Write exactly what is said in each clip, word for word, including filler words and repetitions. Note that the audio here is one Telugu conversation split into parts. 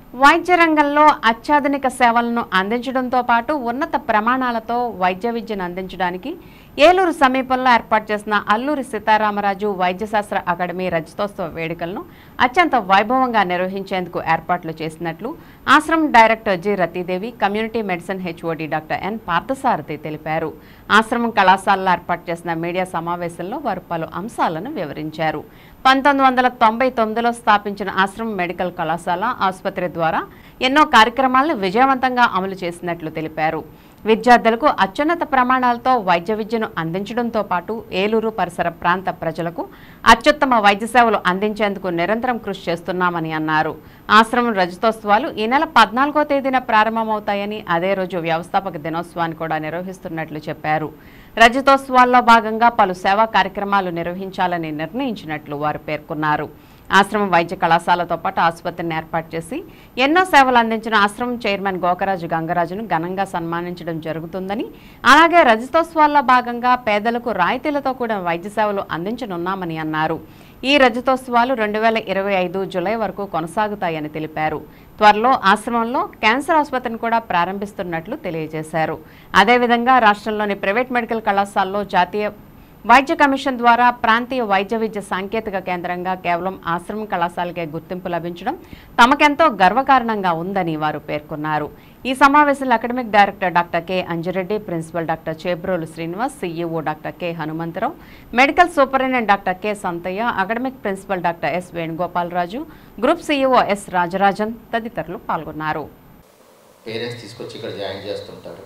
వైద్య రంగంలో అత్యాధునిక సేవలను అందించడంతో పాటు ఉన్నత ప్రమాణాలతో వైద్య విద్యను అందించడానికి ఏలూరు సమీపంలో ఏర్పాటు చేసిన అల్లూరి సీతారామరాజు వైద్యశాస్త్ర అకాడమీ రజతోత్సవ వేడుకలను అత్యంత వైభవంగా నిర్వహించేందుకు ఏర్పాట్లు చేసినట్లు ASRAM director G Rathidevi, community medicine HOD doctor N Parthasarathi తెలిపారు. ఆశ్రమం కళాశాలలో ఏర్పాటు చేసిన మీడియా సమావేశంలో వారు పలు అంశాలను వివరించారు. పంతొమ్మిది వందల తొంభై తొమ్మిదిలో స్థాపించిన ఆశ్రమం మెడికల్ కళాశాల ఆసుపత్రి ద్వారా ఎన్నో కార్యక్రమాలను విజయవంతంగా అమలు చేసినట్లు తెలిపారు. విద్యార్థులకు అత్యున్నత ప్రమాణాలతో వైద్య విద్యను అందించడంతో పాటు ఏలూరు పరిసర ప్రాంత ప్రజలకు అత్యుత్తమ వైద్య సేవలు అందించేందుకు నిరంతరం కృషి చేస్తున్నామని అన్నారు. ఆశ్రమం రజతోత్సవాలు ఈ నెల పద్నాలుగో తేదీన ప్రారంభమవుతాయని, అదే రోజు వ్యవస్థాపక దినోత్సవాన్ని కూడా నిర్వహిస్తున్నట్లు చెప్పారు. రజతోత్సవాల్లో భాగంగా పలు సేవా కార్యక్రమాలు నిర్వహించాలని నిర్ణయించినట్లు వారు పేర్కొన్నారు. ఆశ్రమం వైద్య కళాశాలతో పాటు ఆసుపత్రిని ఏర్పాటు చేసి ఎన్నో సేవలు అందించిన ఆశ్రమం చైర్మన్ గోకరాజు గంగరాజును ఘనంగా సన్మానించడం జరుగుతుందని, అలాగే రజతోత్సవాల్లో భాగంగా పేదలకు రాయితీలతో కూడా వైద్య సేవలు అందించనున్నామని అన్నారు. ఈ రజతోత్సవాలు రెండు వేల ఇరవై ఐదు జులై వరకు కొనసాగుతాయని తెలిపారు. త్వరలో ఆశ్రమంలో క్యాన్సర్ ఆసుపత్రిని కూడా ప్రారంభిస్తున్నట్లు తెలియజేశారు. అదేవిధంగా రాష్ట్రంలోని ప్రైవేట్ మెడికల్ కళాశాలలో జాతీయ వైద్య కమిషన్ ద్వారా ప్రాంతీయ వైద్య విద్య సాంకేతిక కేంద్రంగా కేవలం ఆశ్రమం కళాశాలకే గుర్తింపు లభించడం తమకెంతో గర్వకారణంగా ఉందని వారు పేర్కొన్నారు. ఈ సమావేశంలో academic director doctor K Anjireddy, principal doctor Chebrolu Srinivas, CEO doctor K Hanumantharao, medical superintendent doctor K Santhaiah, academic principal doctor S Venugopalaraju, group CEO S Rajarajan తదితరులు పాల్గొన్నారు. పేరెంట్స్ తీసుకొచ్చి ఇక్కడ జాయిన్ చేస్తుంటారు.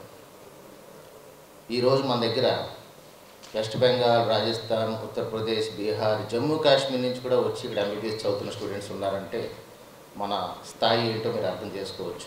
ఈరోజు మన దగ్గర వెస్ట్ బెంగాల్, రాజస్థాన్, ఉత్తరప్రదేశ్, బీహార్, జమ్మూ కాశ్మీర్ నుంచి కూడా వచ్చి ఇక్కడ ఎంబీబీఎస్ చదువుతున్న స్టూడెంట్స్ ఉన్నారంటే మన స్థాయి ఏంటో మీరు అర్థం చేసుకోవచ్చు.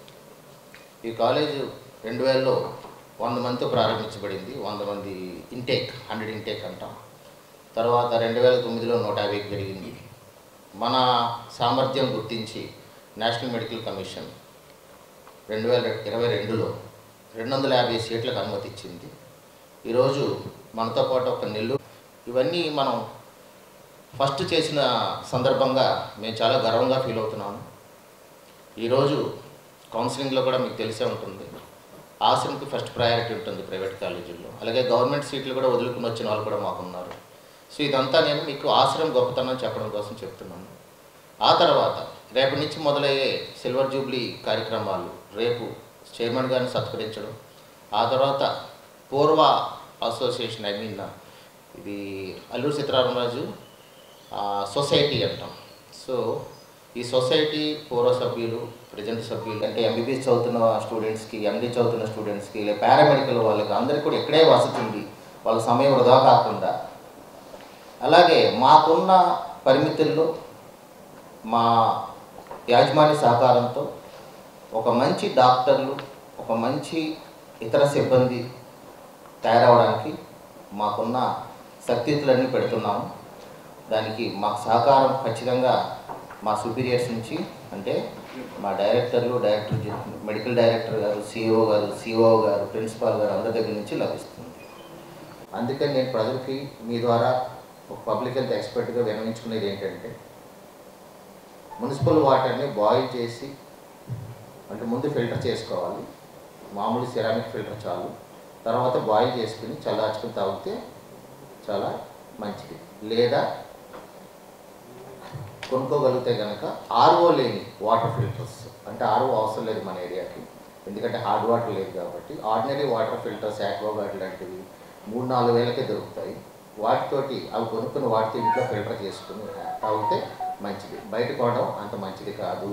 ఈ కాలేజ్ రెండు వేలలో వంద మందితో ప్రారంభించబడింది. వంద మంది ఇంటేక్, హండ్రెడ్ ఇంటేక్ అంటాం. తర్వాత రెండు వేల తొమ్మిదిలో నూట యాభైకి పెరిగింది. మన సామర్థ్యం గుర్తించి నేషనల్ మెడికల్ కమిషన్ రెండు వేల ఇరవై రెండులో రెండు వందల యాభై సీట్లకు అనుమతి ఇచ్చింది. ఈరోజు మనతో పాటు ఒక నెల్లూరు, ఇవన్నీ మనం ఫస్ట్ చేసిన సందర్భంగా మేము చాలా గర్వంగా ఫీల్ అవుతున్నాము. ఈరోజు కౌన్సిలింగ్లో కూడా మీకు తెలిసే ఉంటుంది, ఆశ్రమంకి ఫస్ట్ ప్రయారిటీ ఉంటుంది ప్రైవేట్ కాలేజీల్లో. అలాగే గవర్నమెంట్ సీట్లు కూడా వదులుకుని వచ్చిన వాళ్ళు కూడా మాకున్నారు. సో ఇదంతా నేను మీకు ఆశ్రమం గొప్పతనం చెప్పడం కోసం చెప్తున్నాను. ఆ తర్వాత రేపటి నుంచి మొదలయ్యే సిల్వర్ జూబ్లీ కార్యక్రమాలు, రేపు చైర్మన్ గారిని సత్కరించడం, ఆ తర్వాత పూర్వ అసోసియేషన్, ఐ మీన్ ఇది అల్లూరి సీతారామరాజు సొసైటీ అంటాం. సో ఈ సొసైటీ పూర్వ సభ్యులు, ప్రజెంట్ సభ్యులు అంటే ఎంబీబీఎస్ చదువుతున్న స్టూడెంట్స్కి, ఎండీ చదువుతున్న స్టూడెంట్స్కి, లేదా పారామెడికల్ వాళ్ళకి అందరికీ కూడా ఇక్కడే వసతి ఉంది, వాళ్ళ సమయం వృధా కాకుండా. అలాగే మాకున్న పరిమితుల్లో మా యాజమాన్య సహకారంతో ఒక మంచి డాక్టర్లు, ఒక మంచి ఇతర సిబ్బంది తయారవడానికి మాకున్న శక్తియుక్తులన్నీ పెడుతున్నాము. దానికి మాకు సహకారం ఖచ్చితంగా మా సుపీరియర్స్ నుంచి, అంటే మా డైరెక్టర్లు, డైరెక్టర్ మెడికల్ డైరెక్టర్ గారు, సిఇఓ గారు, సిఓ గారు, ప్రిన్సిపాల్ గారు అందరి దగ్గర నుంచి లభిస్తుంది. అందుకని నేను ప్రజలకి మీ ద్వారా ఒక పబ్లిక్ హెల్త్ ఎక్స్పర్ట్గా విన్నవించుకునేది ఏంటంటే, మున్సిపల్ వాటర్ని బాయిల్ చేసి, అంటే ముందు ఫిల్టర్ చేసుకోవాలి, మామూలు సిరామిక్ ఫిల్టర్ చాలు, తర్వాత బాయిల్ చేసుకుని చల్లార్చుకుని తాగితే చాలా మంచిది. లేదా కొనుక్కోగలిగితే కనుక ఆర్ఓ లేని వాటర్ ఫిల్టర్స్, అంటే ఆర్ఓ అవసరం లేదు మన ఏరియాకి, ఎందుకంటే హార్డ్ వాటర్ లేదు కాబట్టి ఆర్డినరీ వాటర్ ఫిల్టర్స్, యాక్వాగార్డ్ లాంటివి మూడు నాలుగు వేలకే దొరుకుతాయి. వాటితోటి అవి కొనుక్కుని వాటితో ఇంట్లో ఫిల్టర్ చేసుకుని తాగితే మంచిది. బయట కొనడం అంత మంచిది కాదు.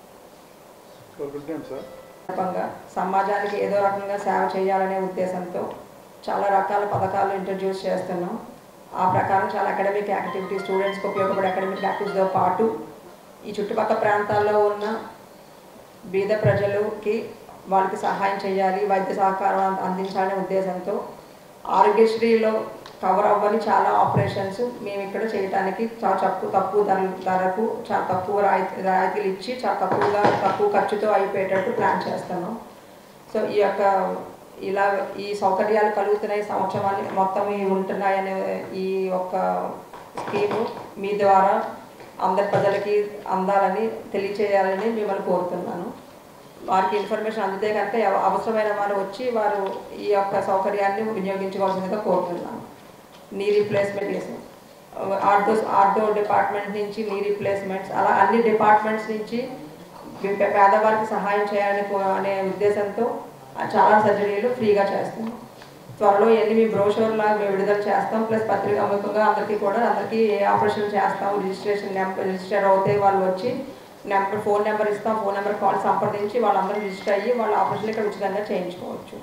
సమాజానికి ఏదో రకంగా సేవ చేయాలనే ఉద్దేశంతో చాలా రకాల పథకాలు ఇంట్రడ్యూస్ చేస్తున్నాం. ఆ ప్రకారం చాలా అకాడమిక్ యాక్టివిటీస్, స్టూడెంట్స్కి ఉపయోగపడే అకాడమిక్ యాక్టివిటీస్తో పాటు ఈ చుట్టుపక్కల ప్రాంతాల్లో ఉన్న బీద ప్రజలకి వాళ్ళకి సహాయం చేయాలి, వైద్య సహకారం అందించాలనే ఉద్దేశంతో ఆరోగ్యశ్రీలో కవర్ అవ్వని చాలా ఆపరేషన్స్ మేము ఇక్కడ చేయడానికి చాలా తక్కువ తక్కువ ధర ధరకు చాలా తక్కువ రాయితీ రాయితీలు ఇచ్చి చాలా తక్కువగా తక్కువ ఖర్చుతో అయిపోయేటట్టు ప్లాన్ చేస్తున్నాం. సో ఈ యొక్క ఇలా ఈ సౌకర్యాలు కలుగుతున్నాయి, సంవత్సరాన్ని మొత్తం ఇవి ఉంటున్నాయనే ఈ యొక్క స్కీము మీ ద్వారా అందరి ప్రజలకి అందాలని తెలియచేయాలని మిమ్మల్ని కోరుతున్నాను. వారికి ఇన్ఫర్మేషన్ అందితే కనుక అవసరమైన వారు వచ్చి వారు ఈ యొక్క సౌకర్యాన్ని వినియోగించుకోవాల్సిందిగా కోరుతున్నాను. నీ రీప్లేస్మెంట్ చేసి ఆర్థో ఆర్థో డిపార్ట్మెంట్ నుంచి నీ రీప్లేస్మెంట్స్ అలా అన్ని డిపార్ట్మెంట్స్ నుంచి పేదవారికి సహాయం చేయాలని అనే ఉద్దేశంతో చాలా సర్జరీలు ఫ్రీగా చేస్తున్నాం. త్వరలో ఎన్ని మీ బ్రోషోర్లా మేము విడుదల చేస్తాం. ప్లస్ పత్రికాముఖంగా అందరికీ కూడా అందరికీ ఏ ఆపరేషన్ చేస్తాం రిజిస్ట్రేషన్ నెంబర్ రిజిస్టర్ అవుతే వాళ్ళు వచ్చి నెంబర్ ఫోన్ నెంబర్ ఇస్తాం. ఫోన్ నెంబర్ కాల్ సంప్రదించి వాళ్ళందరూ రిజిస్టర్ అయ్యి వాళ్ళ ఆపరేషన్ ఇక్కడ ఉచితంగా చేయించుకోవచ్చు.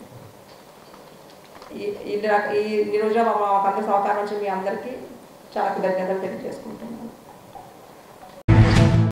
ఈ ఈ ఈ రోజున మాకు అందరూ సహకారం వచ్చి మీ అందరికీ చాలా కృతజ్ఞతలు తెలియజేసుకుంటున్నాను.